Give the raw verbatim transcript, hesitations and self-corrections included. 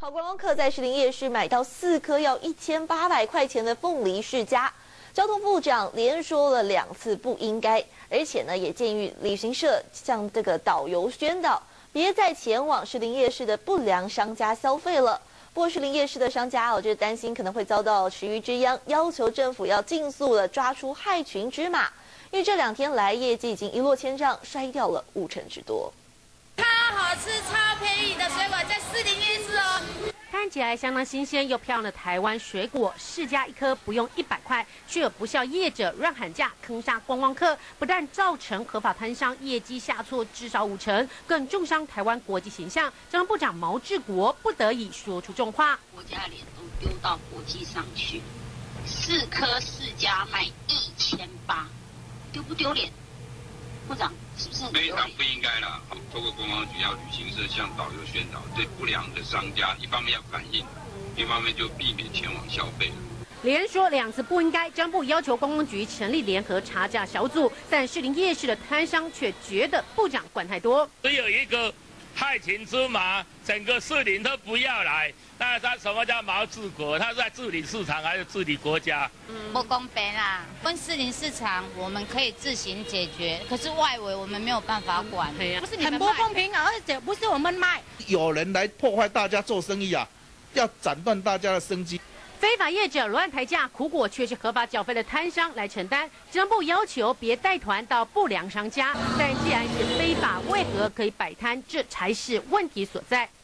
好，观光客在士林夜市买到四颗要一千八百块钱的凤梨世家，交通部长连说了两次不应该，而且呢也建议旅行社向这个导游宣导，别再前往士林夜市的不良商家消费了。不过士林夜市的商家哦，就担心可能会遭到池鱼之殃，要求政府要尽速的抓出害群之马，因为这两天来业绩已经一落千丈，摔掉了五成之多。 超好吃、超便宜的水果在士林夜市哦， 看起来相当新鲜又漂亮的台湾水果，市价一颗不用一百块，却有不肖业者乱喊价，坑杀观光客，不但造成合法摊商业绩下挫至少五成，更重伤台湾国际形象。交通部长毛治国不得已说出重话： 国家脸都丢到国际上去，四颗世家卖一千八，丢不丢脸？部长是不是很非常不应该啦！透过观光局要旅行社向导游宣导，对不良的商家，一方面要反映，一方面就避免前往消费。 连说两次不应该，交通部要求观光局成立联合查价小组，但士林夜市的摊商却觉得部长管太多， 只有一个害群之马，整个士林都不要来。 那他什么叫毛治国？他是在治理市场还是治理国家？ 嗯，不公平啦！跟士林市场我们可以自行解决，可是外围我们没有办法管。 对呀， 不是你们很不公平啊！而且不是我们卖， 有人来破坏大家做生意啊，要斩断大家的生机。 非法业者乱抬价，苦果却是合法缴费的摊商来承担。交通部要求别带团到不良商家，但既然是非法，为何可以摆摊？这才是问题所在。